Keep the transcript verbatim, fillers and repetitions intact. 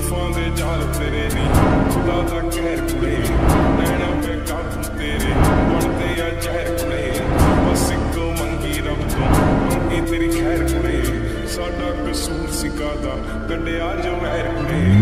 जुल्फां दे जाल तेरे नी खुदा दा कहर कुड़े नैना पे काबू तेरे बढ़ते या जहर कुड़े बस इको मंगी रब तो मंगी तेरी खैर कुड़े साडा कसूर सिकादा कड्डिया जो महर कुड़े